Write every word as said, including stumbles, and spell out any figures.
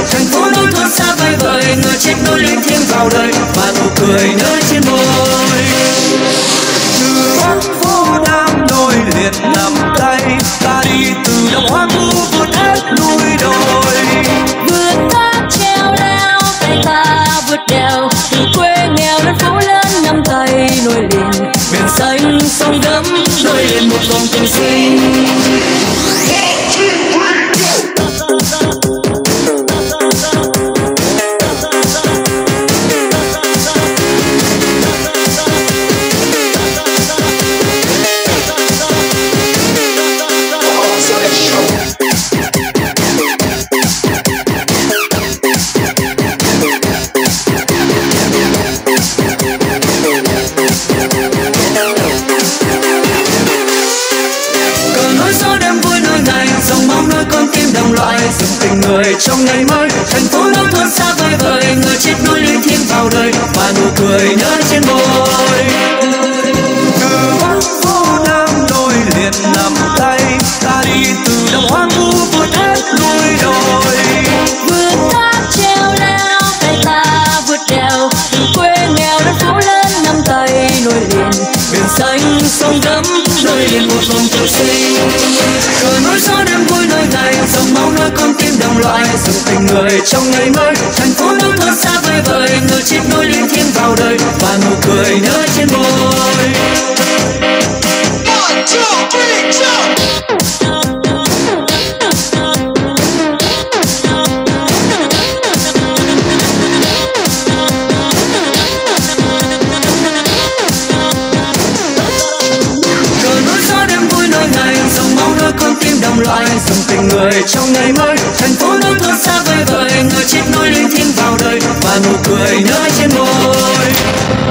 thành phố nông thôn xa vời vời, người chết nối linh thiêng vào đời và nụ cười nơi trên môi. Từ Bắc phố Nam nối liền nắm tay, ta đi từ đồng hoang vu vượt hết núi đồi, vượt thác treo leo tay ta vượt đèo, từ quê nghèo đến phố lớn nắm tay nối liền biển xanh sông gấm, nối liền một vòng tình sinh. Dòng tình người trong ngày mới, thành phố nông thôn xa vời vời, người chết nối linh thiêng vào đời và nụ cười nơi trên môi. Từ Bắc phố Nam nối liền nắm tay, ta đi từ đồng hoang vu vượt hết núi đồi, vượt thác treo leo tay ta vượt đèo, từ quê nghèo đến phố lớn nắm tay nối liền biển xanh sông gấm, nối liền một vòng tình sinh. Cờ nối gió đêm vui nơi ngày, dòng máu nơi con tim đồng loại, dòng tình người trong ngày mới, thành phố nông thôn xa vời vời, người chết nối linh thiêng vào đời và nụ cười nơi trên môi. One, two, three, jump! Con tim đồng loại, dòng tình người trong ngày mới, thành phố nông thôn xa vời vời, người chết nối linh thiêng vào đời và nụ cười nơi trên môi.